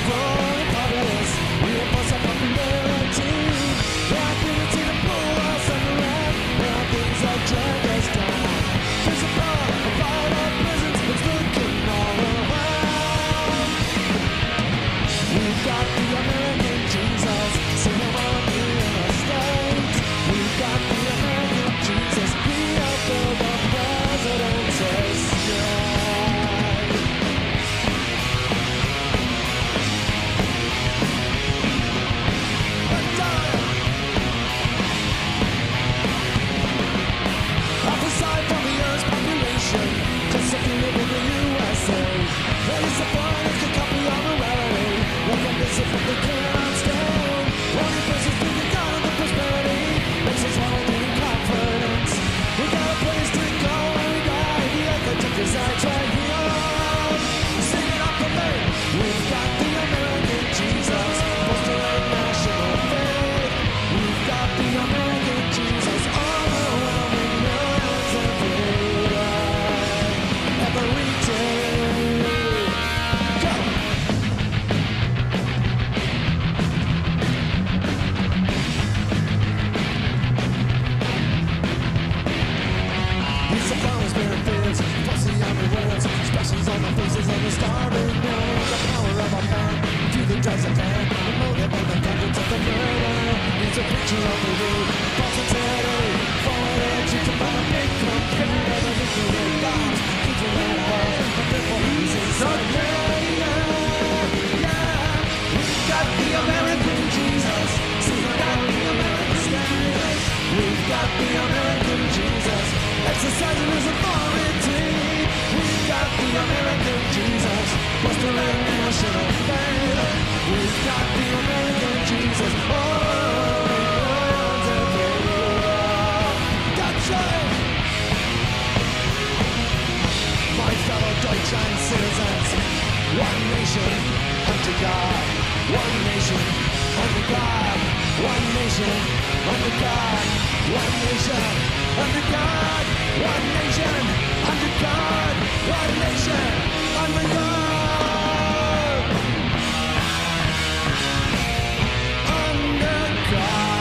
growing populace, reinforce our popularity. There are things in the pool house and the rap. There are things that drag us down. Principle of all our prisons is looking all around. We've got the American Jesus, sing him on the interstate. We've got the American Jesus, we are the president's estate. Aside from the Earth's population, just if you live in the USA, there is a point of the copy of morality. Look at this if they cannot stand. Only persons think they got the prosperity makes us want to in confidence. We got a place to go when we die. The echo took us out right here. Sing it up for me. We've got the American Jesus, fostering national faith. We've got the American Jesus, overwhelming millions every day. Every day. Go! These are flowers bearing fields, fussy on the words, expressions on the faces of the starving millions. The power of our pen, through the drugs of pan, the motive and the vengeance of the murder. It's a picture of the road, false insanity, forward edge, you can buy a big computer, the nuclear bombs, keeping that above, the purple reasons. We've got the American Jesus, see, we've got the American Jesus. We've got the American Jesus, exercising his authority. We've got the American Jesus, fostering national faith. We've got the American Jesus, oh, millions every year. That's right! My fellow Deutschland citizens, one nation under God, one nation under God, one nation under God, one nation under God, one nation under God, one nation under God. Under God.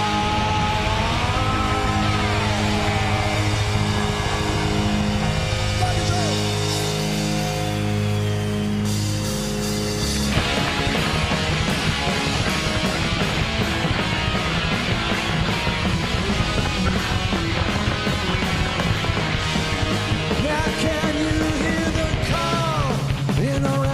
Now can you hear the call in the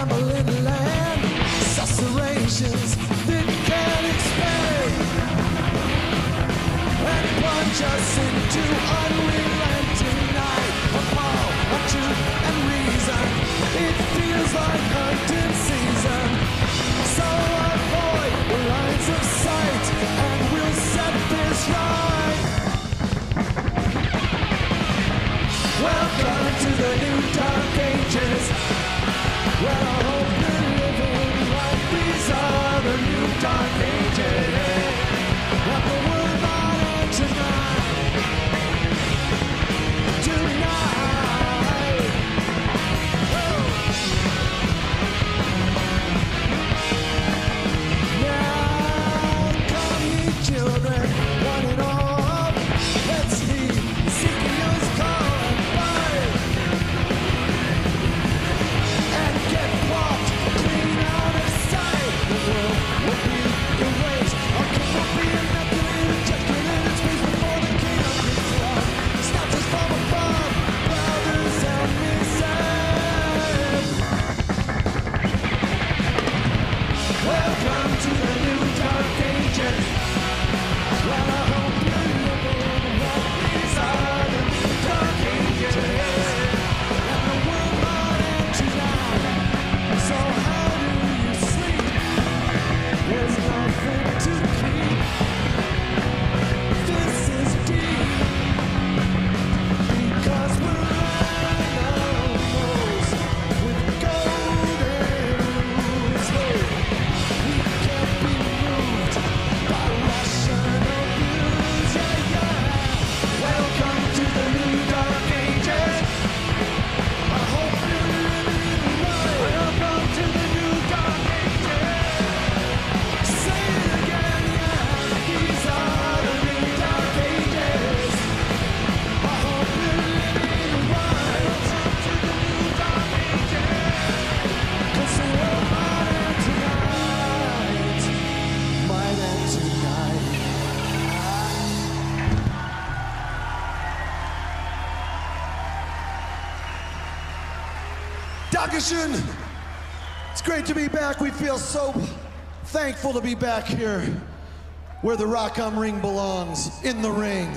Dankeschön. It's great to be back. We feel so thankful to be back here where the Rock am Ring belongs, in the ring.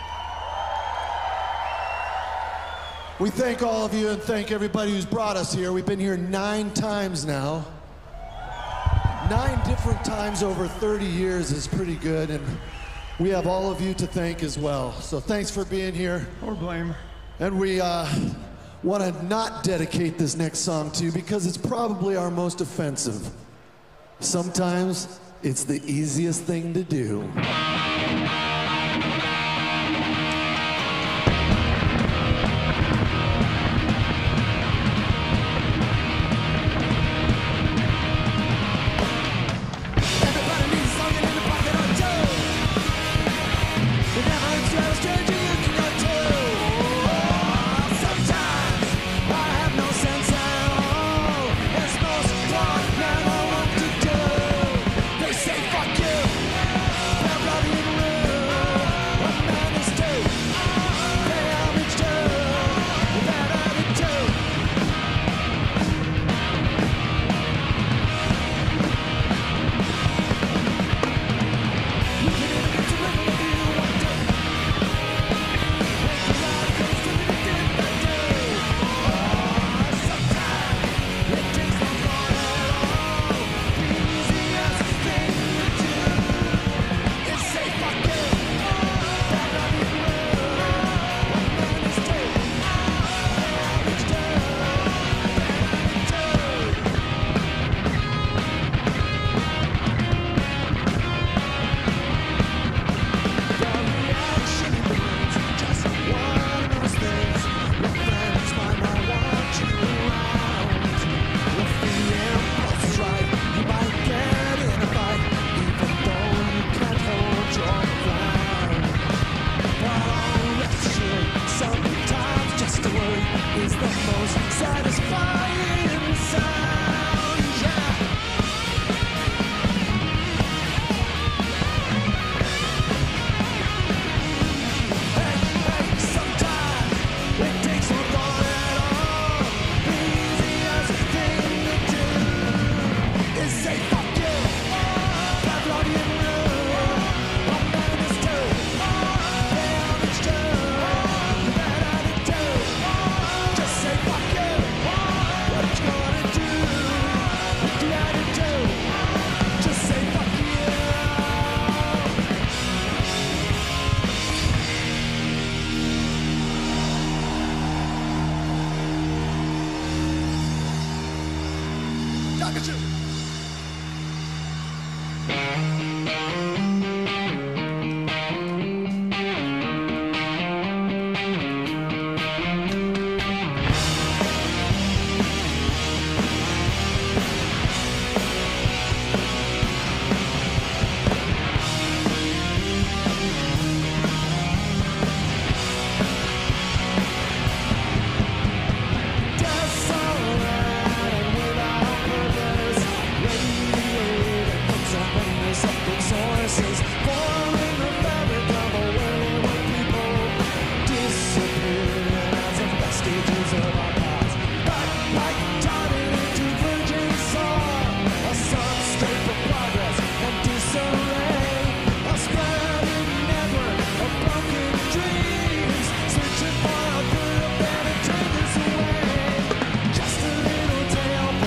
We thank all of you and thank everybody who's brought us here. We've been here 9 times now. 9 different times over 30 years is pretty good, and we have all of you to thank as well. So thanks for being here. Or blame. And we want to not dedicate this next song to you because it's probably our most offensive. Sometimes it's the easiest thing to do.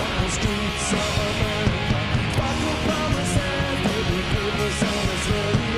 Summer's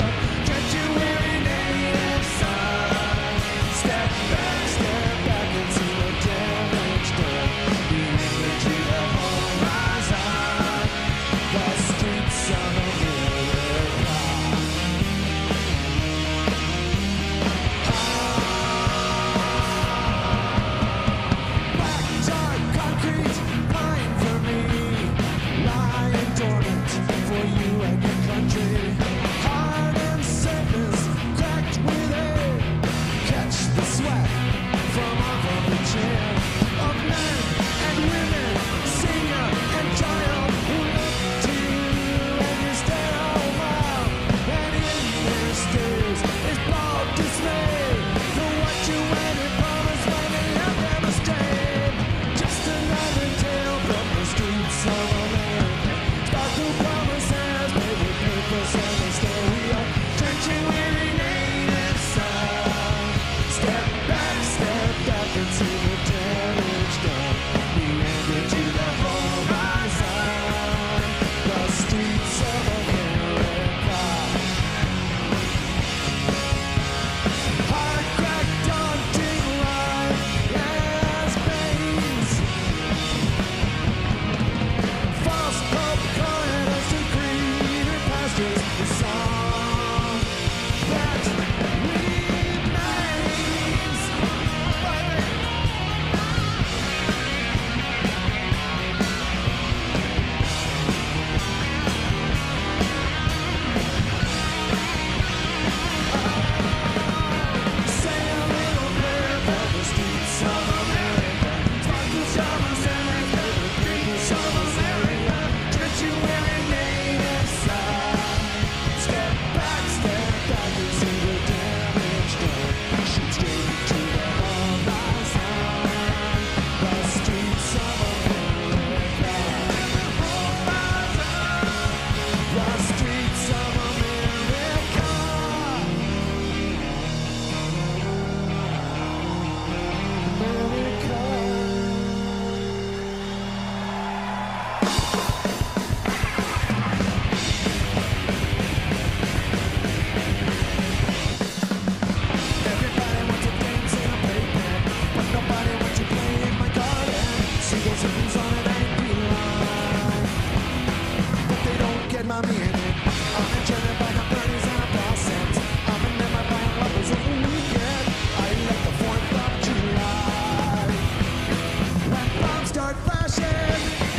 my meaning. I'm enchanted by the 30s and the blossoms. I'm enamored by lovers of the weekend. I like the 4th of July. When bombs start flashing,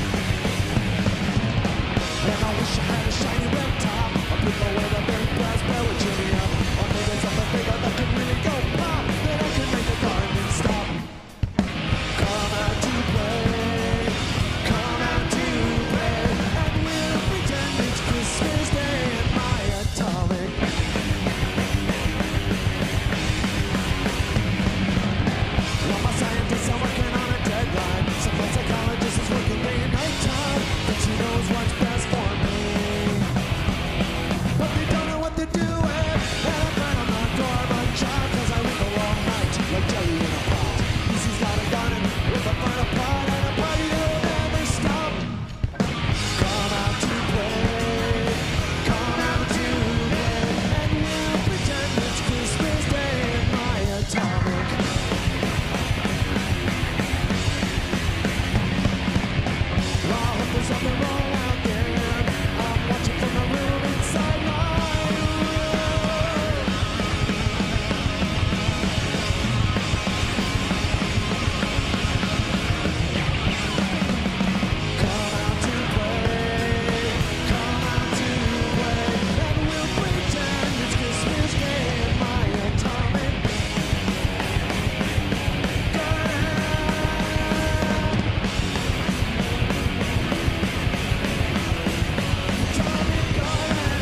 and I wish I had a shiny red top. I'll put away the big brass bell with Jimmy up. Or maybe something bigger that can really go pop. Then I can make the garden stop. Come out to play, come out to play, and we'll pretend it's Christmas Day in my atomic. While my scientists are working on a deadline, some psychologist is working day and night time, but she knows what's best for me. But they don't know what they're doing, and I'm right on the door of my child, 'cause I wrinkle all night like jelly in a pot. He's got a garden with a fire pot and a party that will never stop. Come out to play, come out to play, and we'll pretend it's Christmas Day in my atomic. Well, I hope there's something wrong out there. I'm watching from the room inside my room. Come out to play, come out to play, and we'll pretend it's Christmas Day in my atomic garden. Atomic garden.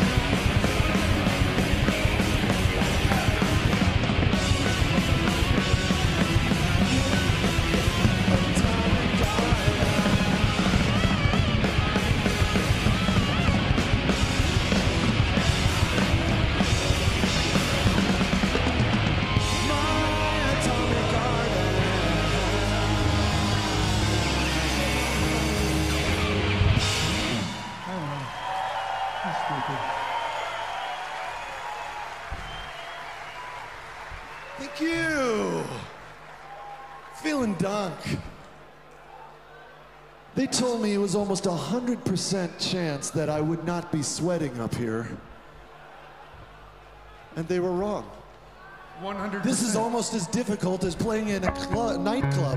Atomic garden. My atomic garden. Thank you. Feeling dunk. They told me it was almost 100% chance that I would not be sweating up here. And they were wrong. 100%. This is almost as difficult as playing in a nightclub.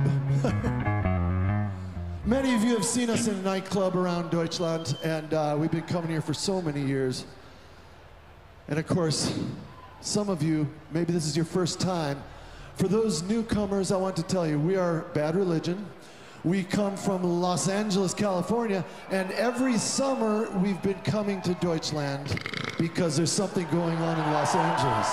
Many of you have seen us in a nightclub around Deutschland, and we've been coming here for so many years. And of course, some of you, maybe this is your first time. For those newcomers, I want to tell you, we are Bad Religion. We come from Los Angeles, California, and every summer we've been coming to Deutschland because there's something going on in Los Angeles.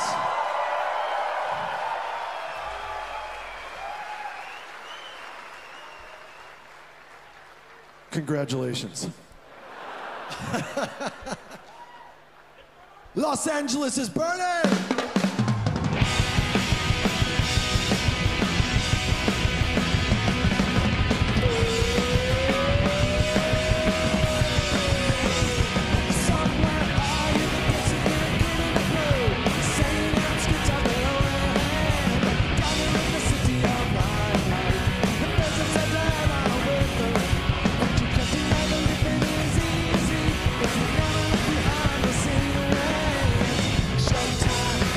Congratulations. Los Angeles is burning! Showtime.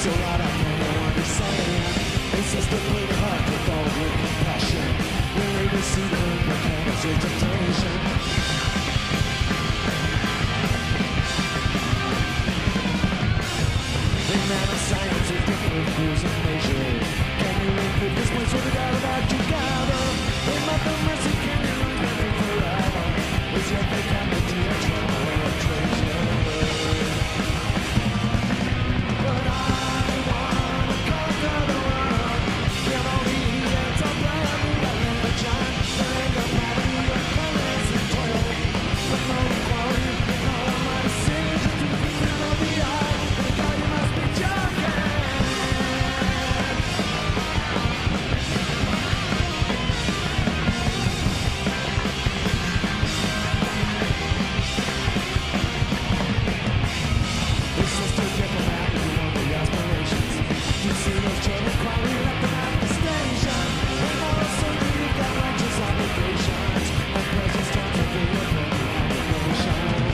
So what I don't understand is just to play the heart with all your compassion. Really to see the mechanics of temptation. The man of science is different rules and measure. Can you improve this place with a doubt about you gather? In mathematics, can you learn living forever? Is your fake capacity a trauma or a treasure? But I wanna conquer the world. Give all the idiots a brand new religion. There ain't no poverty or kindness and toil. But no equality, no one my decision to keep it on the eye. And God, you must be joking. It's just a diplomat who want the aspirations. You see those children crying, left them at the station. And all of a sudden you've got righteous obligations. And precious time to be a obligations.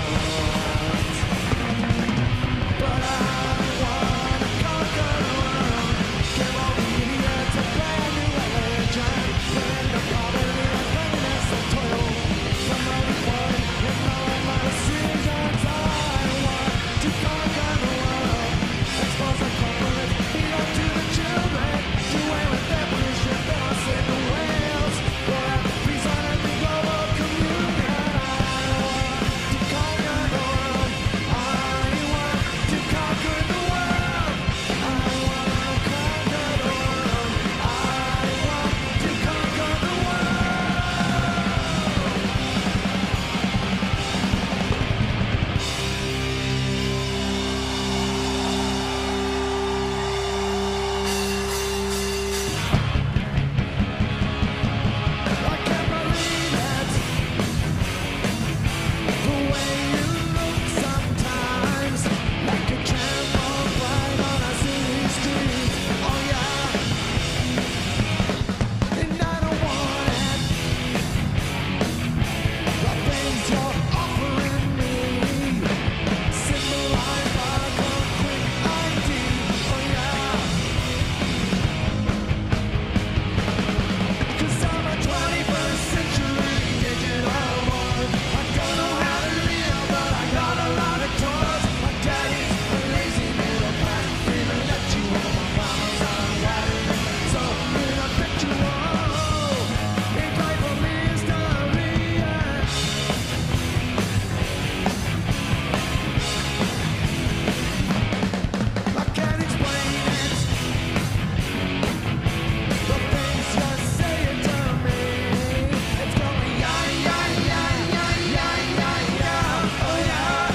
But I wanna conquer the world. Give all the idiots a brand new religion. Bring the poverty and cleanliness and toil. Promote equality and all of my decisions. I want to conquer the world. Expose the corporate, feed up to the children. Do away with their pollution, then I'll save the whales. We'll have peace on earth and global communion. I want to conquer the world. I want to conquer the world. I want to conquer the world. I want to conquer the world. I can't believe it. The way you look sometimes, like a trampled bride on a city street. Oh yeah, and I don't want it. The things you're offering me symbolize by concrete ID. Oh yeah. 'Cause I'm a 21st century digital boy. I don't know how to live, but I got a lot of toys. My daddy's a lazy little cat. Didn't let you on my mama's unwired. So in a picture, it's like a mystery. I can't explain it. The things you're saying to me, it's going yeah, yeah, yeah, yeah, yeah, yeah, yeah, oh yeah.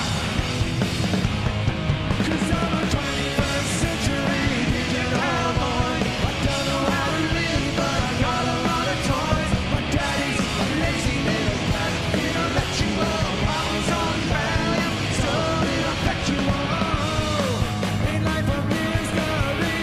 'Cause I'm a 21st century digital boy. I don't know how to live, but I got a lot of toys. My daddy's a lazy little cat. He don't let you on mama's on ground. So in a picture, ain't life a mystery?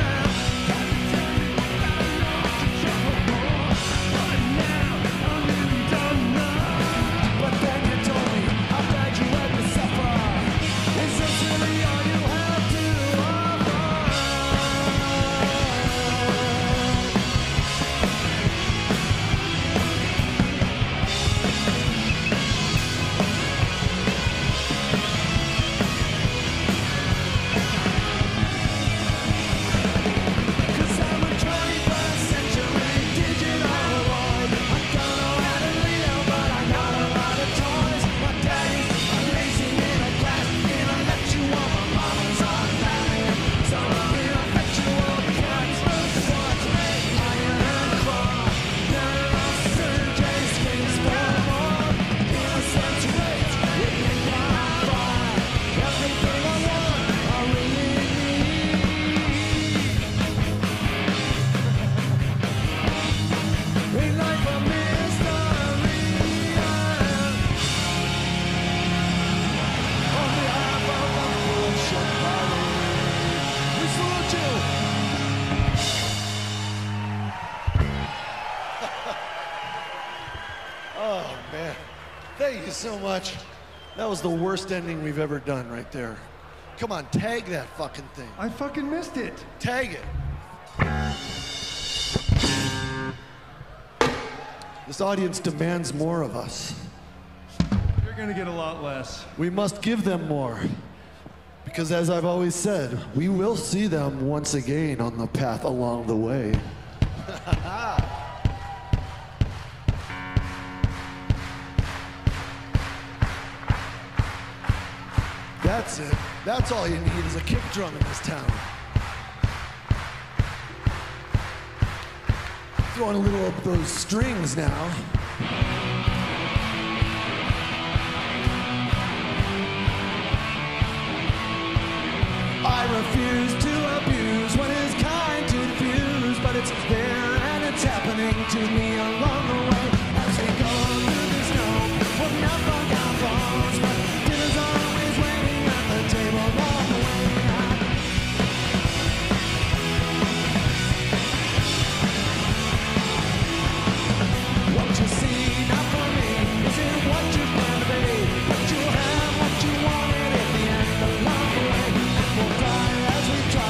But then you told me how bad you had to suffer. Is this really all you have to offer? Cause I'm a 21st century digital boy. I don't know how to live, but I got a lot of toys. My daddy's a lazy little cat. He don't let you on my mama's on time. So in a virtual cat, what iron claw. None of surgery's case for more. Innocence waits within my fire. Everything I want, I really need. Ain't life a mystery? On behalf of the bullshit party, we salute you. Oh, man. Thank you so much. That was the worst ending we've ever done right there. Come on, tag that fucking thing. I fucking missed it. Tag it. This audience demands more of us. You're gonna get a lot less. We must give them more. Because as I've always said, we will see them once again on the path along the way. That's it. That's all you need is a kick drum in this town. Throwing a little of those strings now. I refuse to abuse what is kind to diffuse, but it's there and it's happening to me along the way. As we go through the snow, we'll not fuck our phones, but dinner's always waiting at the table all the way. What you see, not for me, isn't what you plan to be, but you'll have what you wanted at the end along the way. We'll cry as we try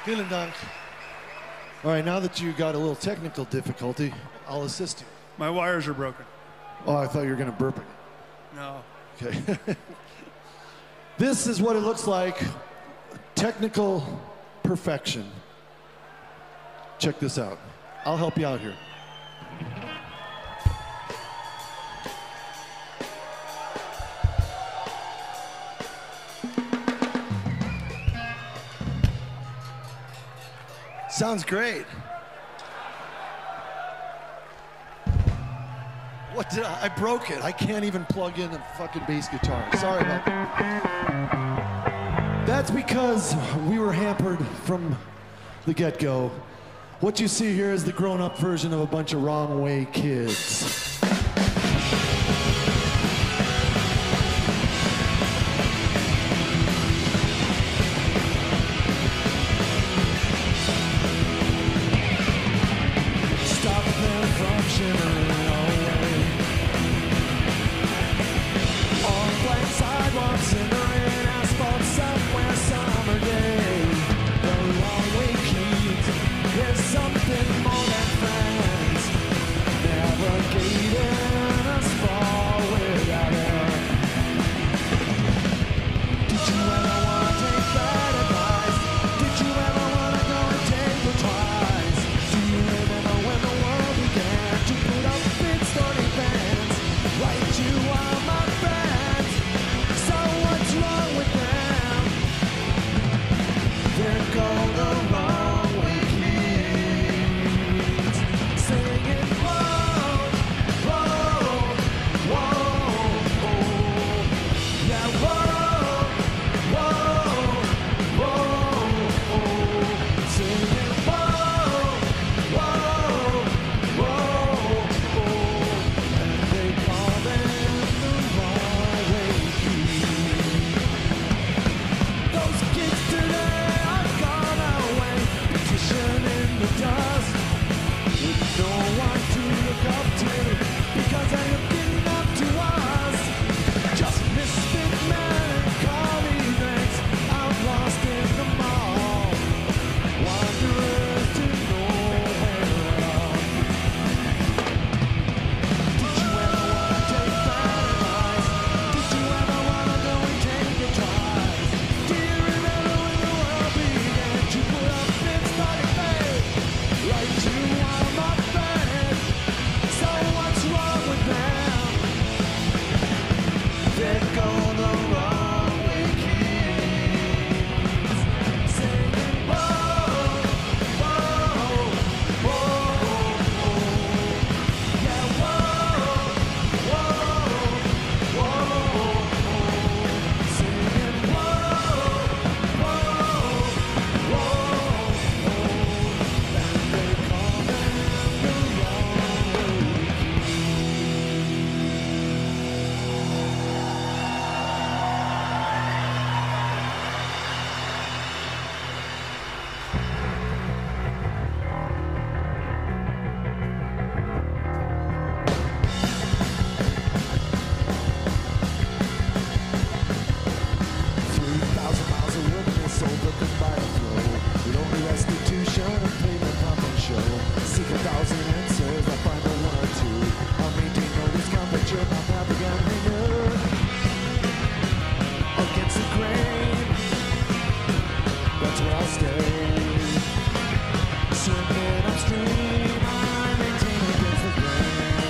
Vielen Dank. All right, now that you got a little technical difficulty, I'll assist you. My wires are broken. Oh, I thought you were going to burp it. No. Okay. This is what it looks like. Technical perfection. Check this out. I'll help you out here. Sounds great. What did I broke it. I can't even plug in a fucking bass guitar. Sorry about that. That's because we were hampered from the get-go. What you see here is the grown-up version of a bunch of Wrong Way kids. Stop them from shimmering away. On blank sidewalks in the rain, asphalt somewhere summer day. The Wrong Way kids, there's something more than friends. Navigating us far without air. Did you ever want to take that advice? Did you ever want to go and take the twice? Do you remember when the world began to put up its sturdy fence? Right, you are my friends. So what's wrong with them? There go the Wrong Way kids, singing whoa, whoa, whoa, whoa. Yeah, whoa, whoa, whoa, singing whoa, whoa, whoa, and they call them the Wrong Way kids. Those kids today are gone away, petitioning the dust, with no one to look up to, because they're looking up to us. Just misfit melancholy events, out lost in the mall, wanderers to nowhere at all. Did you ever want to take that advice? Did you ever want to go and take a try? Do you remember when the world began to put up its body face? Right, you are my friend. So what's wrong with them? There go the Wrong Way kids, singing whoa, whoa, whoa, yeah, whoa, whoa, whoa, singing whoa, whoa, whoa, and they call them the Wrong Way $3,000 of witness overcome by a flow. With only restitution and payment pumping show. Seek 1,000 answers, I find the one or two. I'll maintain no discomfiture, my propaganda renewed. Against the grain, that's where I'll stay. Swimming upstream, I maintain against the grain.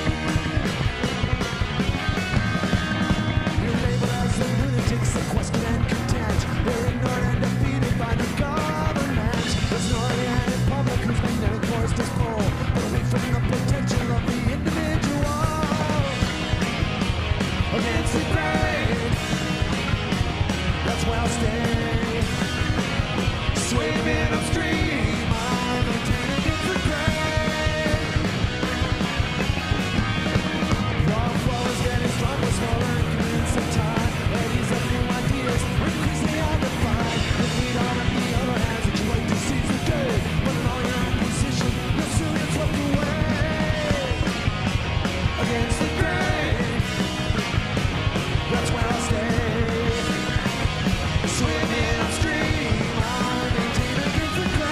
You're labeled as a lunatic, sequestered and content. They're ignored and defeated by the government. There's no alien public whose magnetic force is full, but away from the potential of the individual. Against the grain, that's where I'll stay. Swimming upstream, I maintain against the grain. Wrong flow is getting stronger, smaller increments of time. Ladies of new ideas, increasingly undefined. The need on the other hand, that you like to seize the day. But in all your acquisition, you'll soon get swept away. Against the grain, that's where I'll stay. Swimming upstream, I maintain against the grain.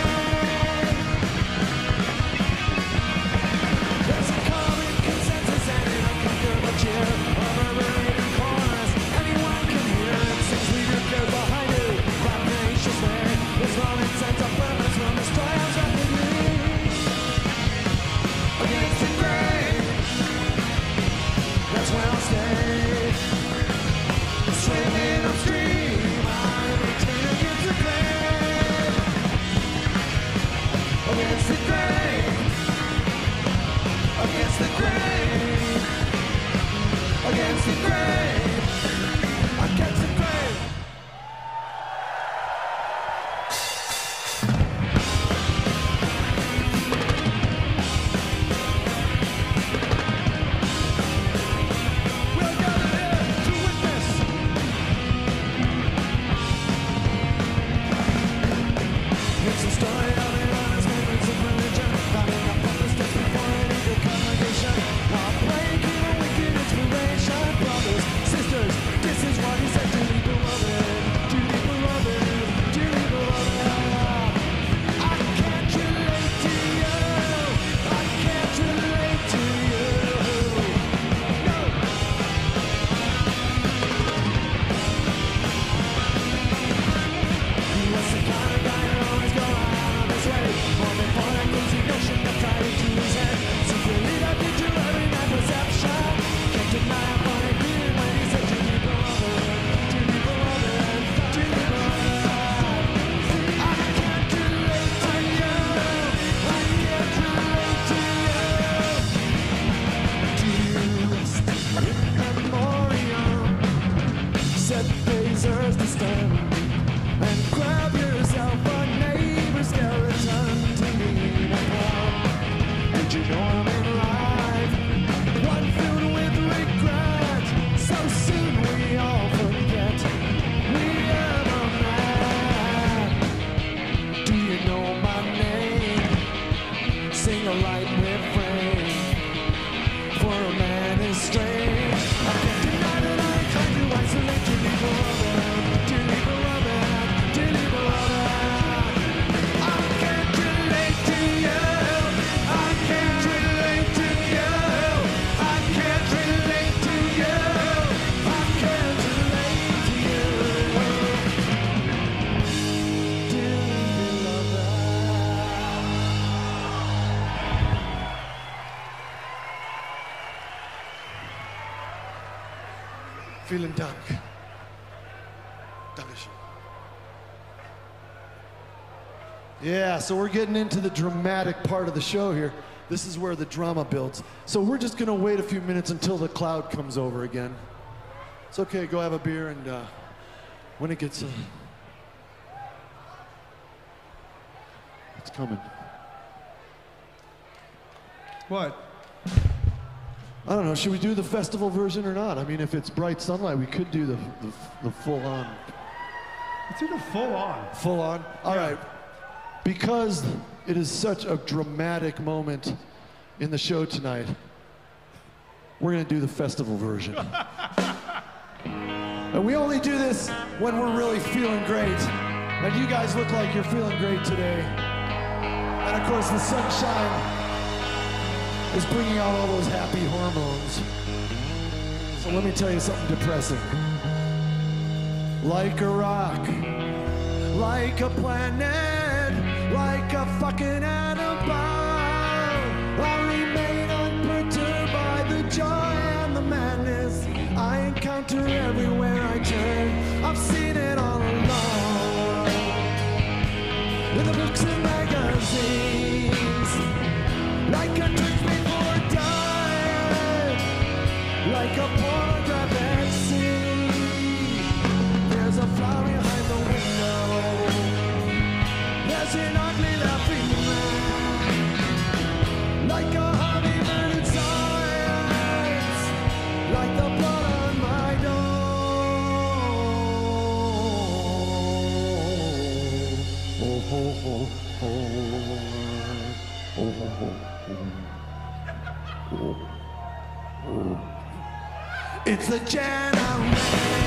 Vielen Dank. Dankeschön. Yeah, so we're getting into the dramatic part of the show here. This is where the drama builds. So we're just gonna wait a few minutes until the cloud comes over again. It's okay, go have a beer, and when it gets... it's coming. What? I don't know, should we do the festival version or not? I mean, if it's bright sunlight, we could do the full-on. Let's do the full on. Full-on? All right. Because it is such a dramatic moment in the show tonight, we're gonna do the festival version. And we only do this when we're really feeling great. And you guys look like you're feeling great today. And of course, the sunshine is bringing out all those happy hormones. So let me tell you something depressing. Like a rock, like a planet, like a fucking atom, I remain unperturbed by the joy and the madness I encounter everywhere I turn. I've seen it all along in the books and magazines, like a drink before dying, like a pornographic scene. There's a flower behind the window, there's an ugly laughing man, like a hummingbird in silence, like the blood on my door. Oh, ho, ho, ho. Oh, ho, ho, ho. Oh. It's the generator.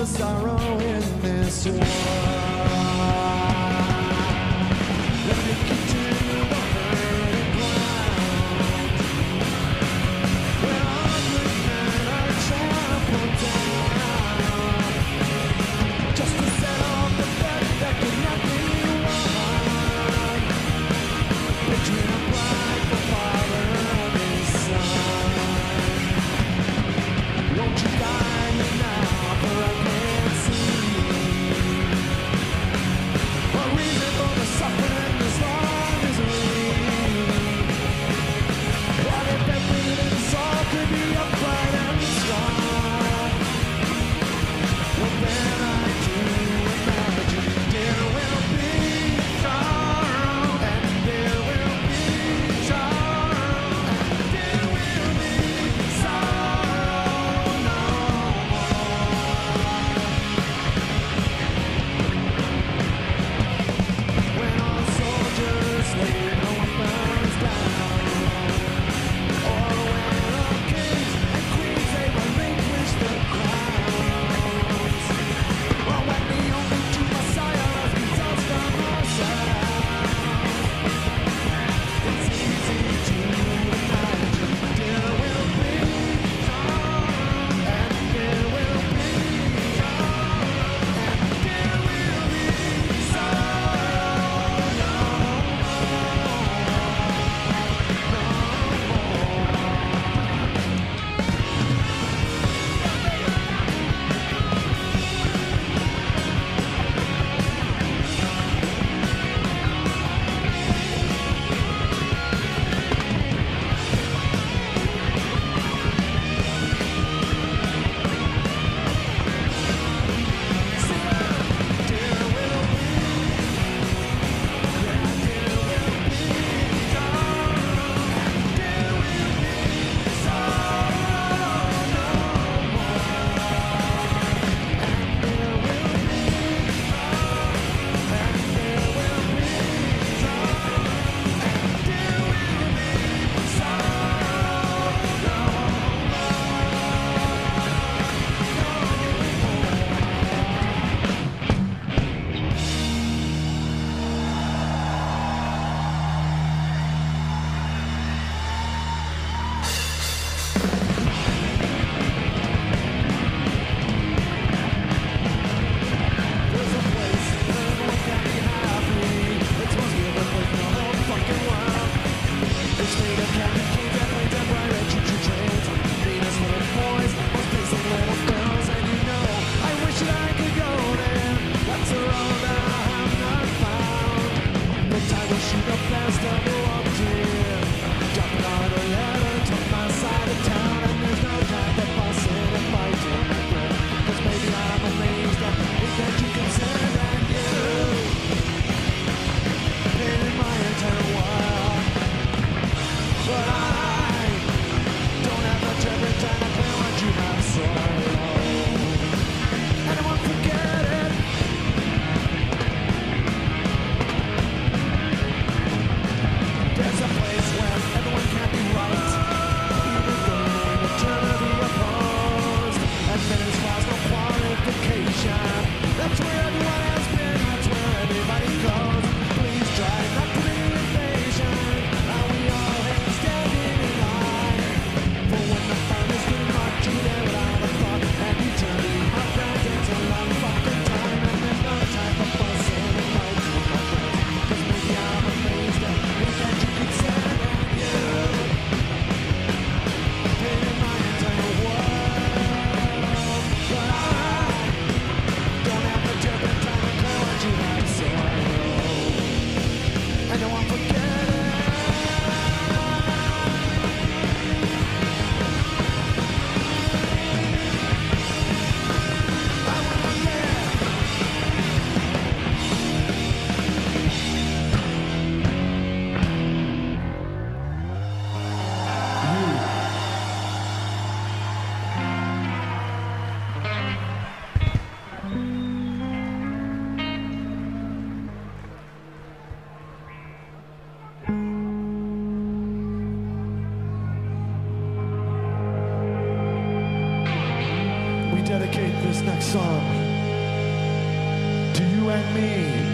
Sorrow in this world. Let me Dedicate this next song to you and me.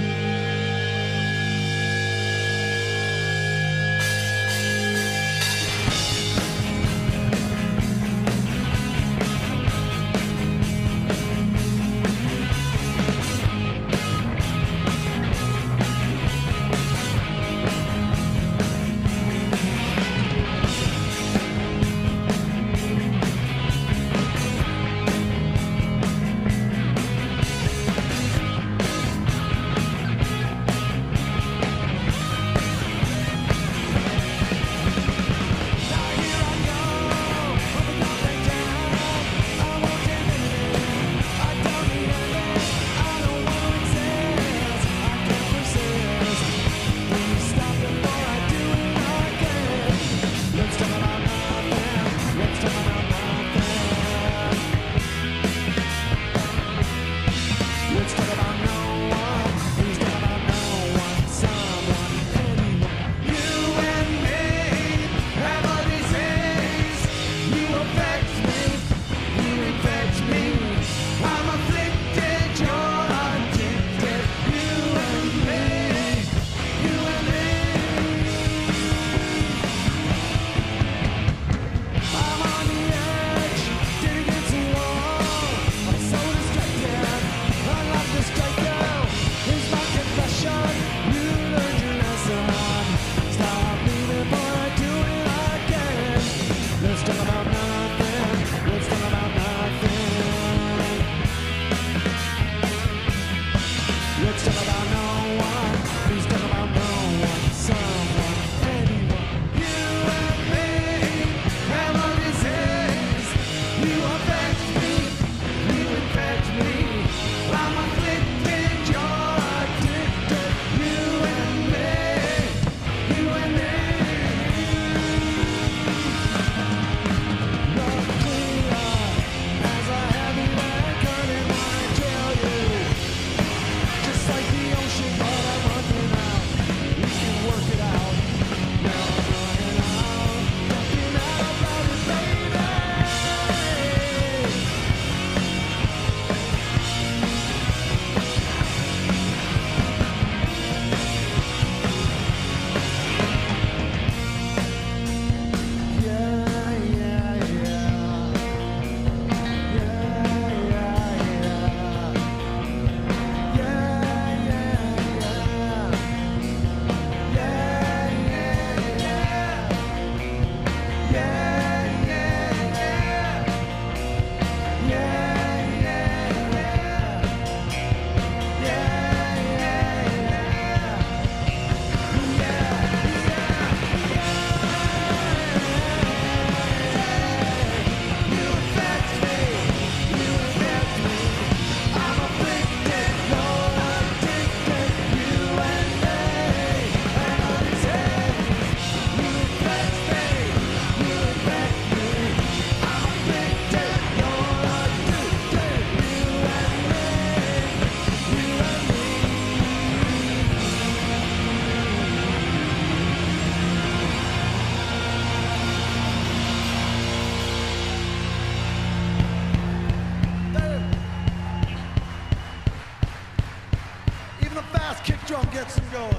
drum gets them going.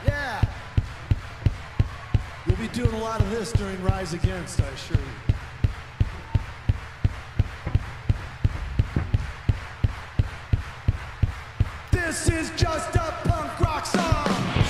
Yeah. You'll be doing a lot of this during Rise Against, I assure you. is just a punk rock song.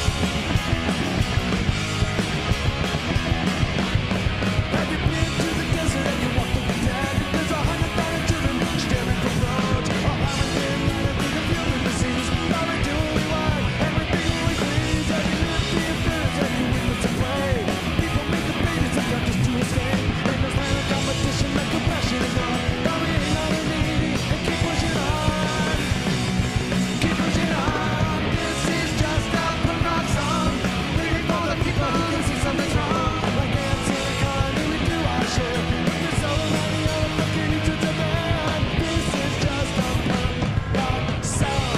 Have you been to the desert and you walked through the dead? There's 100,000 children staring for roads. All haven't been anything of human disease. Probably doing what everything always needs. Have you lived the affairs? Have you witnessed a play? People make the babies and got just to escape. In this land of competition, like compassion is not. Probably ain't not a need and keep pushing on. Keep pushing on. This is just a punk rock song. Waiting for the people who can see something's wrong. Like ants in a colony, we do our share. There's so many other fucking needs to demand. This is just a punk rock song.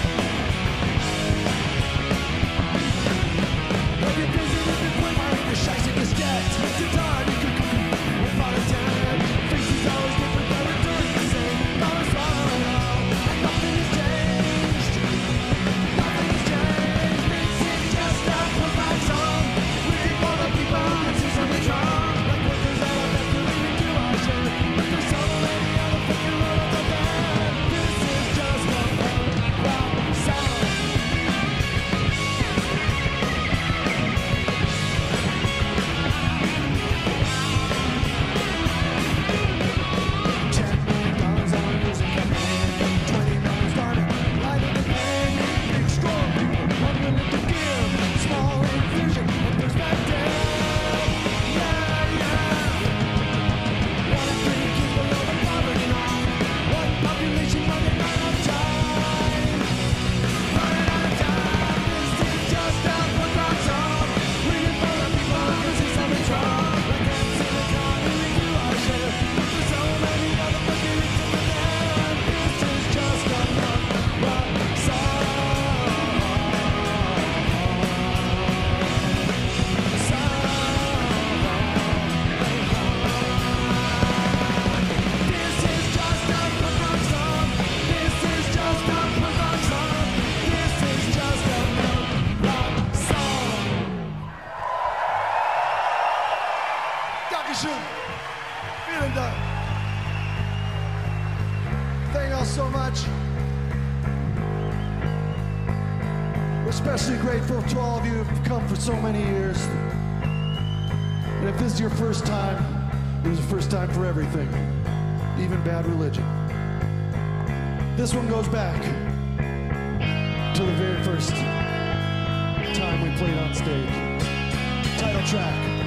Have you visited the point where you're scheiße gesteckt? It's a time you could without a time. Faces always different, but we're doing the same. Not a swallow at all. And nothing has changed. Nothing has changed. This is just a punk rock song. Waiting for the people who can see something's wrong. Like workers out of factory, we do our share. But there's so many other fucking world out there. This is just a punk rock song. $10 million on a music campaign, $20 million started, lighting the pain. Big strong people, unwilling to give small vision and perspective. Yeah, yeah. 1 in 3 kids below the poverty line. One population running out of time. Running out of time. This is just a punk rock song. Waiting for the people who can see something's wrong. Like ants in a colony, we do our share. There's so many other fucking needs to demand. This is just a punk rock song. This is just a punk rock song. This is just a punk rock song. This is just a punk rock song. Dankeschön. Vielen Dank. Thank you all so much. We're especially grateful to all of you who've come for so many years. And if this is your first time, it was the first time for everything, even Bad Religion. This one goes back to the very first time we played on stage. Title track.